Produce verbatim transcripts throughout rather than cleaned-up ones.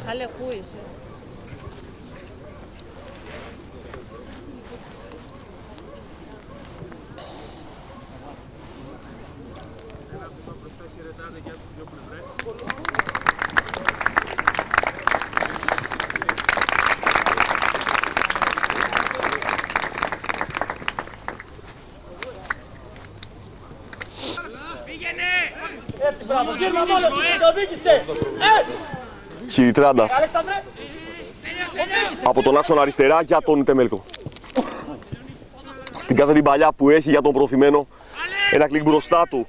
Ale, πού είσαι? Χιριτράντας από τον άξονα αριστερά για τον Τεμέλκο. Στην κάθε την παλιά που έχει για τον προωθημένο, ένα κλικ μπροστά του.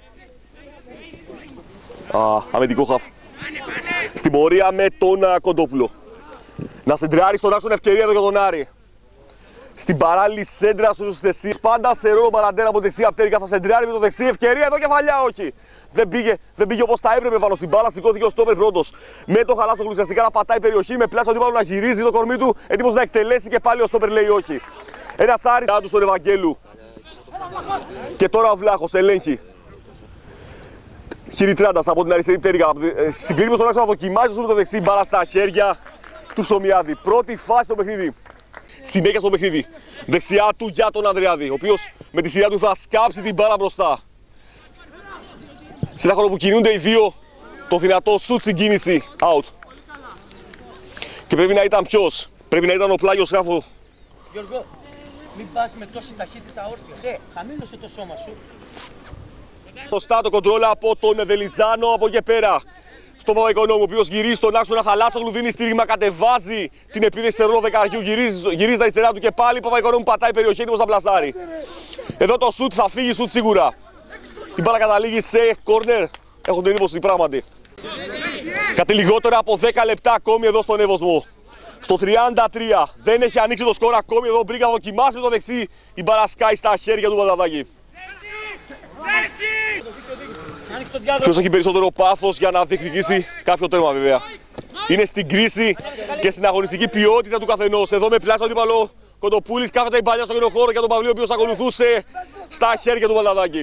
Α, αμυντικό χαφ. Στην πορεία με τον Κοντόπουλο. Να σεντράρει στον άξονα, ευκαιρία εδώ για τον Άρη. Στην παράλληλη σέντρα στους θεσίες, πάντα σε ρόλο Μπαραντέρα από δεξιά πτέρυγα, θα σεντράρει με το δεξί, ευκαιρία εδώ, κεφαλιά, όχι. Δεν πήγε, δεν πήγε όπως θα έπρεπε πάνω στην μπάλα, σηκώθηκε ο στόπερ πρώτος. Με το Χαλάσογλου ουσιαστικά να πατάει περιοχή, με πλάσιο αντίπαλο να γυρίζει το κορμί του, έτοιμος να εκτελέσει και πάλι ο στόπερ λέει όχι. Ένας Άρης του στον Ευαγγέλου. Και τώρα ο Βλάχος ελέγχει. Χιριτράντας από την αριστερή πτέρυγα, συγκλίνει στον άξονα, δοκιμάζει με το δεξί, μπάλα στα χέρια του Ψωμιάδη. Πρώτη φάση στο παιχνίδι. Συνέχεια στο παιχνίδι. Δεξιά του για τον Ανδρεάδη, ο οποίος με τη σειρά του θα σκάψει την μπάλα μπροστά. Σε ένα χώρο που κινούνται οι δύο, το δυνατό σουτ στην κίνηση, out. Και πρέπει να ήταν ποιος, πρέπει να ήταν ο πλάγιος Χάφο. Γιώργο, μην πας με τόση ταχύτητα όρθιος, ε, χαμήλωσε το σώμα σου. Σωστά το κοντρόλα από τον Δελιζάνο, από εκεί πέρα. Στον Παπαϊκονόμου, ο οποίος γυρίζει στον άξονα, Χαλάτσογλου δίνει στήριγμα, κατεβάζει την επίθεση σε ρόλο δεκαριού, γυρίζει, γυρίζει στα αριστερά του και πάλι Παπαϊκονόμου πατάει περιοχή, έτοιμος να πλασάρει. Εδώ το σουτ θα φύγει, σουτ σίγουρα. Η μπάλα καταλήγει σε κόρνερ, έχω την εντύπωση πράγματι. Κάτι λιγότερα από δέκα λεπτά ακόμη εδώ στον Εύωσμο. Στο τριάντα τρία δεν έχει ανοίξει το σκορ ακόμη, εδώ Μπρίγκα δοκιμάσει με το δεξί, η μπάλα σκάει στα χέρια του Μπαλταδάκη. Ποιος έχει περισσότερο πάθος για να διεκδικήσει κάποιο τέρμα βέβαια. Είναι στην κρίση και στην αγωνιστική ποιότητα του καθενός. Εδώ με πλάσιο αντίπαλο Κοντοπούλης κάθεται η παλιά στο γενοχώρο για τον Παυλή, ο οποίος ακολουθούσε στα χέρια του Μπαλταδάκη.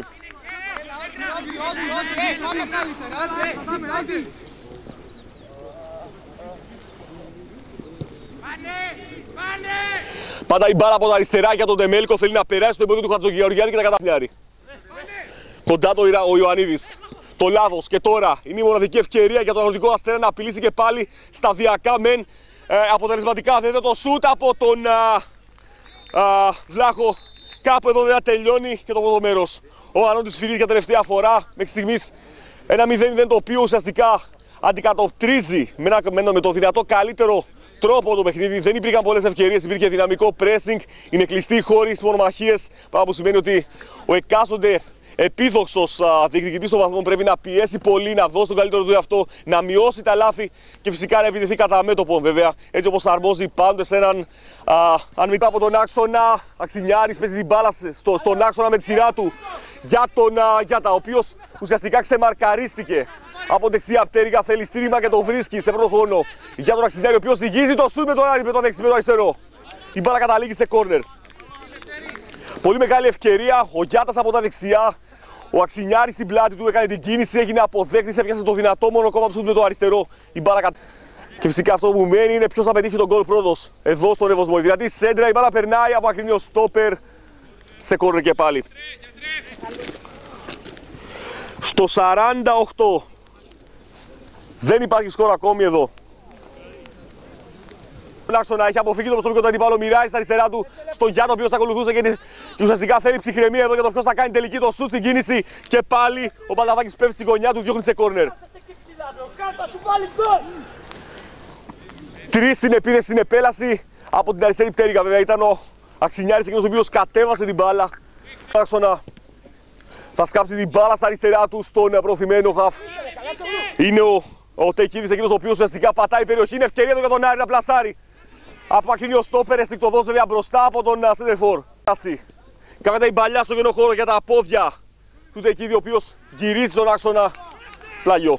Πάντα η μπάλα από τα αριστερά για τον Τεμέλκο, θέλει να περάσει το εμπόδιο του Χατζογεωργιάδη και τα καταφέρει. Κοντά το ο Ιωαννίδης. Το λάθος και τώρα είναι η μοναδική ευκαιρία για τον Αγροτικό Αστέρα να απειλήσει και πάλι σταδιακά μεν ε, αποτελεσματικά. Δεν το σούτ από τον α, α, Βλάχο. Κάπου εδώ βέβαια τελειώνει και το πρώτο μέρος. Ο Μανώντης Φυρίδης για τελευταία φορά μέχρι στιγμής ένα μηδέν μηδέν το οποίο ουσιαστικά αντικατοπτρίζει με, ένα, με το δυνατό καλύτερο τρόπο το παιχνίδι. Δεν υπήρχαν πολλές ευκαιρίες, υπήρχε δυναμικό pressing, είναι κλειστοί χώροι στις μονομαχίες, πράγμα που σημαίνει ότι ο εκάστοτε επίδοξος διεκδικητής των βαθμών πρέπει να πιέσει πολύ, να δώσει τον καλύτερο του εαυτό, να μειώσει τα λάθη και φυσικά να επιτεθεί κατά μέτωπο βέβαια, έτσι όπως αρμόζει πάντοτε σε έναν α, αν μετά από τον άξονα. Αξινιάρης παίζει την μπάλα στο, στον άξονα με τη σειρά του για τον α, Γιάτα, ο οποίος ουσιαστικά ξεμαρκαρίστηκε από δεξιά πτέρυγα, θέλει στήριγμα και το βρίσκει σε πρώτο χρόνο για τον Αξινιάρη, ο οποίος ζυγίζει το σουτ με τον Άρη, με το δεξί, με το αριστερό. Η μπάλα καταλήγει σε κόρνερ. Πολύ μεγάλη ευκαιρία, ο Γιάτας από τα δεξιά, ο Αξινιάρης στην πλάτη του έκανε την κίνηση, έγινε αποδέκτης, έπιασε το δυνατό μόνο κόμμα του σουτ με το αριστερό. Η μπάλα κατ... Και φυσικά αυτό που μένει είναι ποιος θα πετύχει τον γκολ πρώτος εδώ στον Εύωσμο. Δηλαδή σέντρα, η μπάλα περνάει από ακρινίο στόπερ σε κόρνερ και πάλι. Στο σαράντα οκτώ δεν υπάρχει σκορ ακόμη εδώ. Να έχει αποφύγει το προσωπικό του αντίπαλο, μοιράζει στα αριστερά του στον Γιάννο, ο οποίος ακολουθούσε και, και ουσιαστικά θέλει ψυχραιμία εδώ για το ποιος θα κάνει τελική το σουτ στην κίνηση. Και πάλι ο Μπαλταδάκης πέφτει στη γωνιά του, διώχνει σε κόρνερ. Τρεις στην επίθεση, στην επέλαση από την αριστερή πτέρυγα. Βέβαια ήταν ο Αξινιάρης εκείνος ο οποίος κατέβασε την μπάλα. Θα σκάψει την μπάλα στα αριστερά του στον προωθημένο χαφ. Είναι ο, ο Τεκίδης εκείνος ο οποίος ουσιαστικά πατάει περιοχή. Είναι ευκαιρία εδώ για τον Άρη να πλασάρει. Απομακρύνει ο στόπερ, αισθηκτοδός βέβαια μπροστά από τον Σέντερφορ. Κάθεται η παλιά στο γενοχώρο για τα πόδια του Τεκίδη, ο οποίος γυρίζει στον άξονα πλάγιο.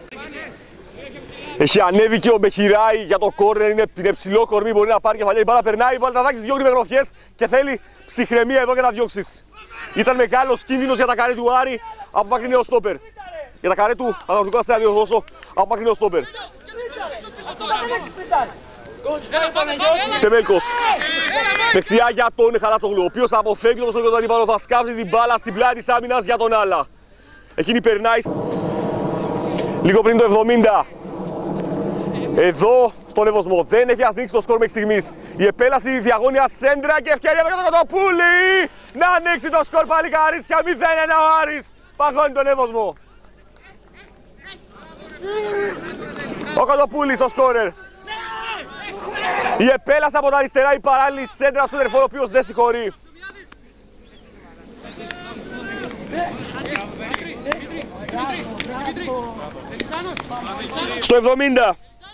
Έχει ανέβει και ο Μπεχιράη για το κόρνερ, είναι, είναι ψηλό κορμί, μπορεί να πάρει κεφαλιά. Η μπάλα περνάει, η Μπαλταδάκης διώχνει με γροθιές και θέλει ψυχραιμία εδώ για να διώξεις. Ήταν μεγάλος κίνδυνος για τα καρέ του Άρη, απομακρύνει ο στόπερ. Για τα καρέ του Αγροτικού Αστέρα διορθώσω, απομακρύνει ο στόπερ. Τεμέλκος. Δεξιά για τον Χαλατσογλου, ο οποίος αποφεύγει το προσωπικό του αντίπαλο, θα σκάψει την μπάλα στην πλάτη της άμυνας για τον Άλλα. Εκείνη περνάει λίγο πριν το εβδομήντα. Εδώ στον Εύωσμο δεν έχει ανοίξει το σκορ μέχρι στιγμής. Η επέλαση διαγώνια σέντρα και ευκαιρία για τον Κοτοπούλη να ανοίξει το σκορ παλικαρίσια. μηδέν ένα ο Άρης. Παγώνει τον Εύωσμο. Ο Κοτοπούλης στο σκόρερ. Η επέλαση από τα αριστερά, η παράλληλη σέντρα στον τερφόρ, ο οποίος δεν συγχωρεί. Στο εβδομήντα.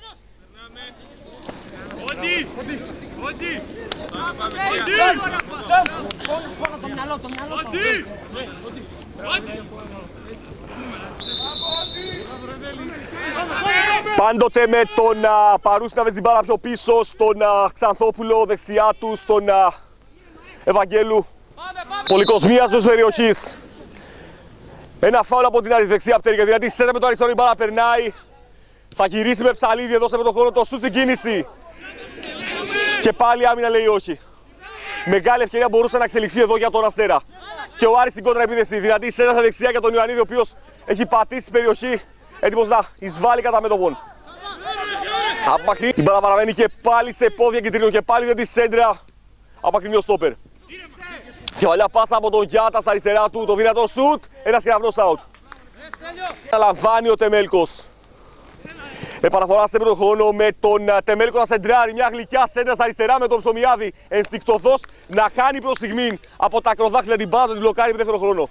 Πάντοτε με τον uh, Παρούση να βάζει την μπάλα πιο πίσω, στον uh, Ξανθόπουλο δεξιά του, στον uh, Ευαγγέλου. Πολυκοσμίας της περιοχής. Ένα φάουλ από την άλλη δεξιά πτέρυγα, δηλαδή σέντα με το αριστερό, η μπάλα περνάει. Θα γυρίσει με ψαλίδι, εδώ σε με τον χρόνο το σου στην κίνηση. Και πάλι άμυνα λέει όχι. Μεγάλη ευκαιρία μπορούσε να εξελιχθεί εδώ για τον Αστέρα. Και ο Άρης στην κόντρα επίθεση, δηλαδή σέντα στα δεξιά για τον Ιωαννίδη, ο οποίος έχει πατήσει την περιοχή, έτοιμος να εισβάλλει κατά μέτωπον. Απομακρύνει, η μπάλα παραμένει και πάλι σε πόδια κυτρίνων και πάλι δεν τη σέντρα. Απομακρύνει ο στόπερ. Και βαλιά πάσα από τον Γιάτα στα αριστερά του, το δυνατό σουτ, ένας κεραυνός out. Αναλαμβάνει ο Τεμέλκος. Επαναφορά σε πρώτο χρόνο με τον Τεμέλκο να σεντράρει, μια γλυκιά σέντρα στα αριστερά με τον Ψωμιάδη ενστικτωδώς να χάνει προς στιγμή από τα ακροδάχτυλα την μπάλα, την μπλοκάρει με δεύτερο χρόνο.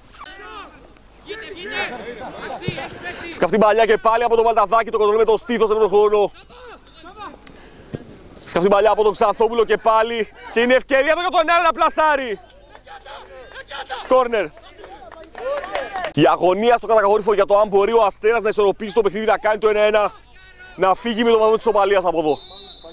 Σκαφτεί μπαλιά και πάλι από τον Παλταδάκη, το κοντρολ με τον στήθος σε πρώτο χρόνο. Σκαφτεί μπαλιά από τον Ξανθόπουλο και πάλι. Και είναι ευκαιρία εδώ για τον Άρη να πλασάρει. Κόρνερ. Η αγωνία στο κατακαγόρυφο για το αν μπορεί ο Αστέρας να ισορροπήσει το παιχνίδι, να κάνει το ένα ένα, να φύγει με το βαθμό της οπαλίας από εδώ.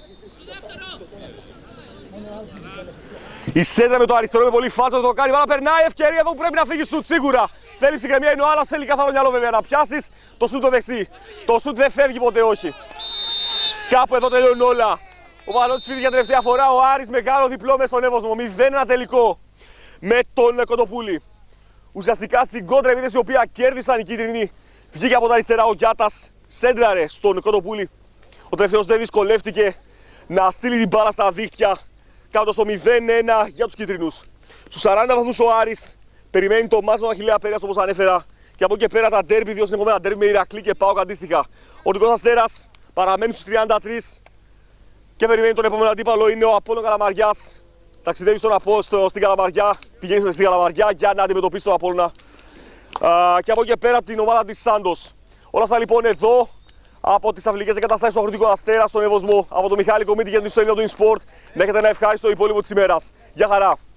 Η σέντρα με το αριστερό με πολύ φάλτσο, θα το κάνει, αλλά περνάει ευκαιρία εδώ που πρέπει να φύγει σουτ σίγουρα. Θέλει ψυχραιμία, είναι ο άλλος, θέλει καθαρό μυαλό βέβαια να πιάσεις το σουτ το δεξί. Το σουτ δεν φεύγει ποτέ, όχι. Κάπου εδώ τελειώνουν όλα. Ο Πανώτης φύγει για τελευταία φορά, ο Άρης μεγάλο διπλό μες στον Εύωσμο, μηδέν ένα τελικό με τον Κοτοπούλη. Ουσιαστικά στην κόντρα επίθεση η οποία κέρδισαν οι κίτρινοι, βγήκε από τα αριστερά ο Γιάτας, σέντραρε στον Κοτοπούλη. Ο τελευταίος δεν δυσκολεύτηκε να στείλει την μπάλα στα δίχτυα, κάνοντας το μηδέν ένα για τους κίτρινους. Στους σαράντα βαθμούς ο Άρης περιμένει το μάτς με τον Αχιλλέα Πέρας, όπως ανέφερα, και από εκεί και πέρα τα ντέρμπι, δύο συνεχόμενα ντέρμπι με Ηρακλή και ΠΑΟΚ αντίστοιχα. Ο Νικός Αστέρας παραμένει στους τριάντα τρία και περιμένει τον επόμενο αντίπαλο, είναι ο Απόλλων Καλαμαριάς. Ταξιδεύει στον Από, στο, στην Καλαμαριά, πηγαίνει στην Καλαμαριά για να αντιμετωπίσει τον Απόλλωνα. Α, και από εκεί και πέρα την ομάδα της Σάντος. Όλα αυτά λοιπόν εδώ από τις αυλικές εγκαταστάσεις του Αγροτικού Αστέρα στον Εύωσμο, από τον Μιχάλη Κομίτη για την ιστοσελίδα του InSport. Να έχετε ένα ευχάριστο υπόλοιπο της ημέρας. Γεια χαρά!